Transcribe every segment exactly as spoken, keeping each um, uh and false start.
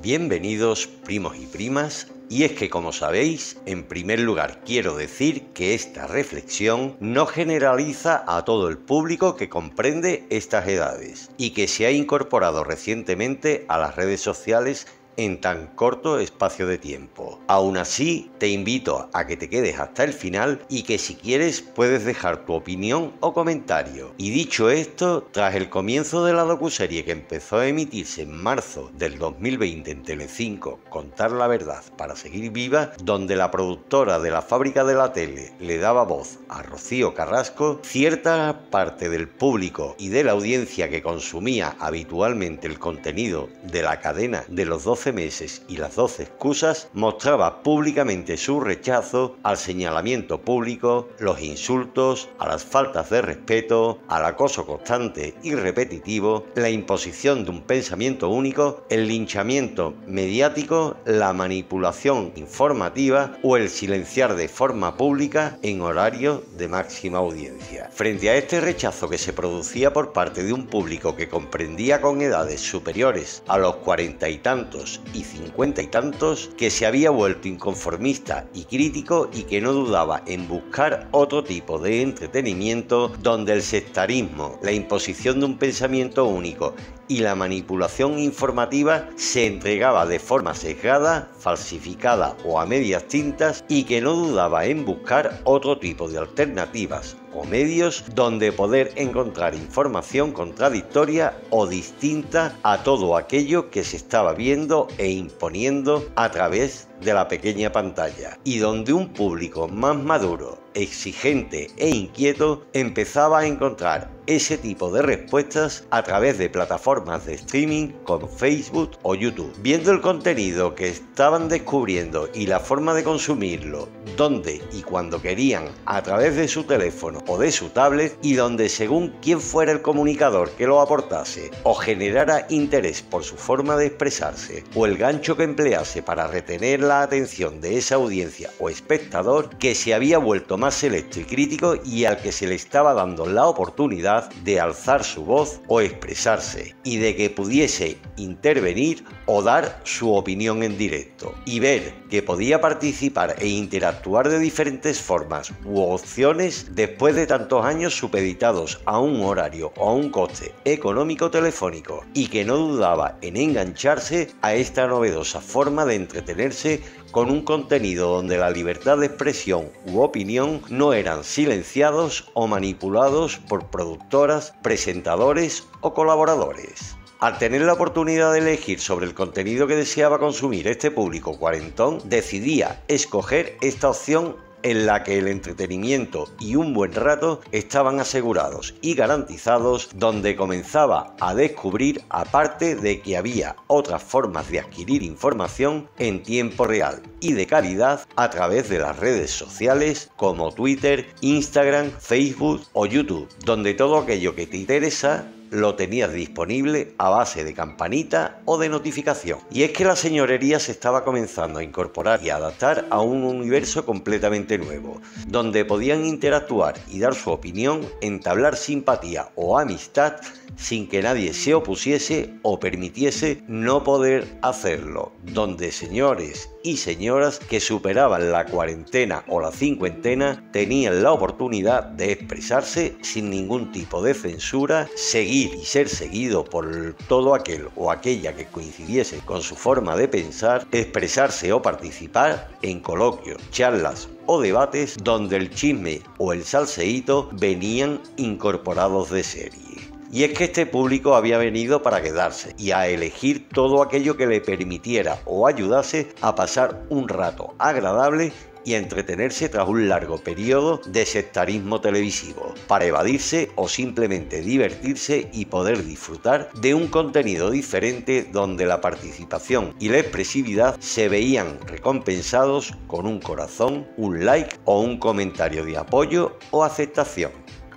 Bienvenidos primos y primas, y es que como sabéis, en primer lugar quiero decir que esta reflexión no generaliza a todo el público que comprende estas edades y que se ha incorporado recientemente a las redes sociales en tan corto espacio de tiempo. Aún así, te invito a que te quedes hasta el final y que si quieres puedes dejar tu opinión o comentario. Y dicho esto, tras el comienzo de la docuserie que empezó a emitirse en marzo del dos mil veinte en Telecinco, Contar la verdad para seguir viva, donde la productora de la fábrica de la tele le daba voz a Rocío Carrasco, cierta parte del público y de la audiencia que consumía habitualmente el contenido de la cadena de los doce meses y las doce excusas mostraba públicamente su rechazo al señalamiento público, los insultos, a las faltas de respeto, al acoso constante y repetitivo, la imposición de un pensamiento único, el linchamiento mediático, la manipulación informativa o el silenciar de forma pública en horario de máxima audiencia. Frente a este rechazo que se producía por parte de un público que comprendía con edades superiores a los cuarenta y tantos y cincuenta y tantos, que se había vuelto inconformista y crítico y que no dudaba en buscar otro tipo de entretenimiento donde el sectarismo, la imposición de un pensamiento único y la manipulación informativa se entregaba de forma sesgada, falsificada o a medias tintas, y que no dudaba en buscar otro tipo de alternativas o medios donde poder encontrar información contradictoria o distinta a todo aquello que se estaba viendo e imponiendo a través de la pequeña pantalla, y donde un público más maduro, exigente e inquieto empezaba a encontrar ese tipo de respuestas a través de plataformas de streaming como Facebook o YouTube, viendo el contenido que estaban descubriendo y la forma de consumirlo, donde y cuando querían a través de su teléfono o de su tablet, y donde según quién fuera el comunicador que lo aportase o generara interés por su forma de expresarse o el gancho que emplease para retener la atención de esa audiencia o espectador, que se había vuelto más selecto y crítico y al que se le estaba dando la oportunidad de alzar su voz o expresarse y de que pudiese intervenir o dar su opinión en directo, y ver que podía participar e interactuar de diferentes formas u opciones después de tantos años supeditados a un horario o a un coste económico telefónico, y que no dudaba en engancharse a esta novedosa forma de entretenerse con un contenido donde la libertad de expresión u opinión no eran silenciados o manipulados por productoras, presentadores o colaboradores. Al tener la oportunidad de elegir sobre el contenido que deseaba consumir este público cuarentón, decidía escoger esta opción en la que el entretenimiento y un buen rato estaban asegurados y garantizados, donde comenzaba a descubrir, aparte de que había otras formas de adquirir información en tiempo real y de calidad a través de las redes sociales como Twitter, Instagram, Facebook o YouTube, donde todo aquello que te interesa lo tenías disponible a base de campanita o de notificación. Y es que la señorería se estaba comenzando a incorporar y a adaptar a un universo completamente nuevo, donde podían interactuar y dar su opinión, entablar simpatía o amistad sin que nadie se opusiese o permitiese no poder hacerlo, donde señores y señoras que superaban la cuarentena o la cincuentena tenían la oportunidad de expresarse sin ningún tipo de censura, seguir y ser seguido por todo aquel o aquella que coincidiese con su forma de pensar, expresarse o participar en coloquios, charlas o debates donde el chisme o el salseíto venían incorporados de serie. Y es que este público había venido para quedarse y a elegir todo aquello que le permitiera o ayudase a pasar un rato agradable y a entretenerse tras un largo periodo de sectarismo televisivo, para evadirse o simplemente divertirse y poder disfrutar de un contenido diferente donde la participación y la expresividad se veían recompensados con un corazón, un like o un comentario de apoyo o aceptación.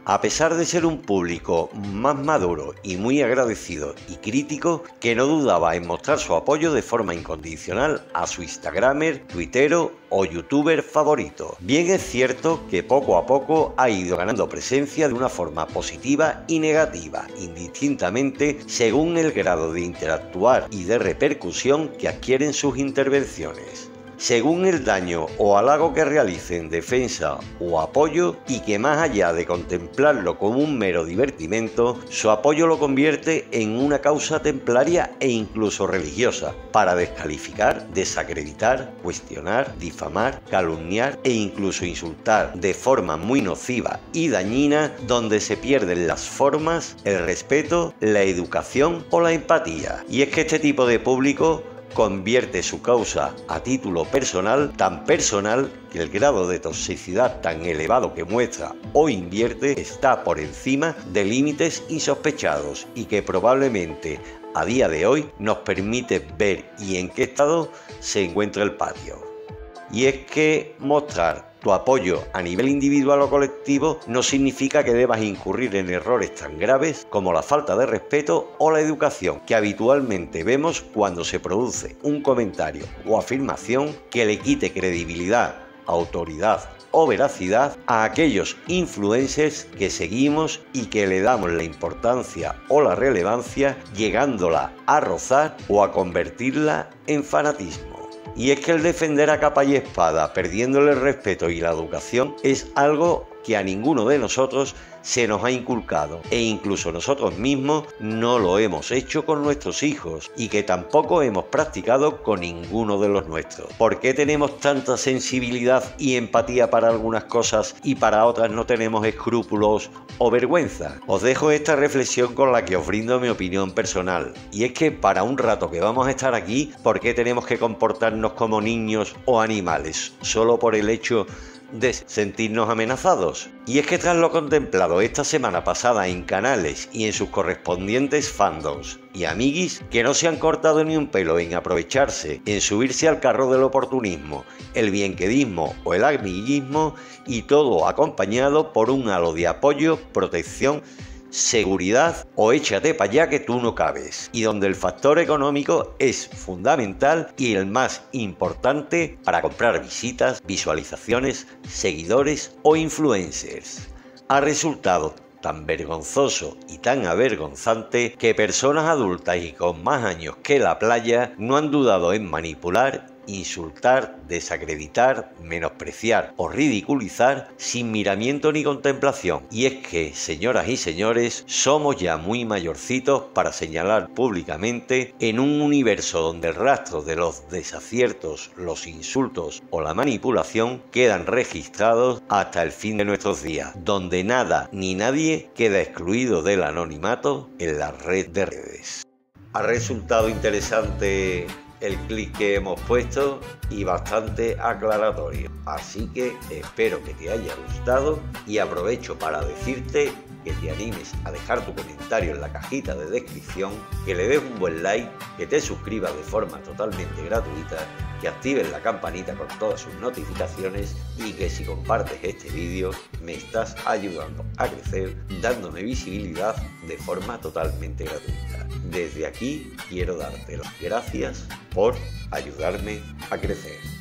A pesar de ser un público más maduro y muy agradecido y crítico, que no dudaba en mostrar su apoyo de forma incondicional a su instagramer, tuitero o youtuber favorito. Bien es cierto que poco a poco ha ido ganando presencia de una forma positiva y negativa, indistintamente según el grado de interactuar y de repercusión que adquieren sus intervenciones, según el daño o halago que realice en defensa o apoyo, y que más allá de contemplarlo como un mero divertimento, su apoyo lo convierte en una causa templaria e incluso religiosa, para descalificar, desacreditar, cuestionar, difamar, calumniar e incluso insultar de forma muy nociva y dañina, donde se pierden las formas, el respeto, la educación o la empatía. Y es que este tipo de público convierte su causa a título personal, tan personal que el grado de toxicidad tan elevado que muestra o invierte está por encima de límites insospechados, y que probablemente a día de hoy nos permite ver y en qué estado se encuentra el patio. Y es que mostrar tu apoyo a nivel individual o colectivo no significa que debas incurrir en errores tan graves como la falta de respeto o la educación que habitualmente vemos cuando se produce un comentario o afirmación que le quite credibilidad, autoridad o veracidad a aquellos influencers que seguimos y que le damos la importancia o la relevancia, llegándola a rozar o a convertirla en fanatismo. Y es que el defender a capa y espada, perdiéndole el respeto y la educación, es algo que a ninguno de nosotros se nos ha inculcado, e incluso nosotros mismos no lo hemos hecho con nuestros hijos, y que tampoco hemos practicado con ninguno de los nuestros. ¿Por qué tenemos tanta sensibilidad y empatía para algunas cosas y para otras no tenemos escrúpulos o vergüenza? Os dejo esta reflexión con la que os brindo mi opinión personal, y es que para un rato que vamos a estar aquí, ¿por qué tenemos que comportarnos como niños o animales solo por el hecho de sentirnos amenazados? Y es que tras lo contemplado esta semana pasada en canales y en sus correspondientes fandoms y amiguis, que no se han cortado ni un pelo en aprovecharse, en subirse al carro del oportunismo, el bienquedismo o el amiguismo, y todo acompañado por un halo de apoyo, protección, seguridad o échate para allá que tú no cabes, y donde el factor económico es fundamental y el más importante para comprar visitas, visualizaciones, seguidores o influencers. Ha resultado tan vergonzoso y tan avergonzante que personas adultas y con más años que la playa no han dudado en manipular, insultar, desacreditar, menospreciar o ridiculizar sin miramiento ni contemplación. Y es que, señoras y señores, somos ya muy mayorcitos para señalar públicamente en un universo donde el rastro de los desaciertos, los insultos o la manipulación quedan registrados hasta el fin de nuestros días, donde nada ni nadie queda excluido del anonimato en la red de redes. Ha resultado interesante el clic que hemos puesto y bastante aclaratorio, así que espero que te haya gustado, y aprovecho para decirte que te animes a dejar tu comentario en la cajita de descripción, que le des un buen like, que te suscribas de forma totalmente gratuita, que actives la campanita con todas sus notificaciones, y que si compartes este vídeo me estás ayudando a crecer, dándome visibilidad de forma totalmente gratuita. Desde aquí quiero darte las gracias por ayudarme a crecer.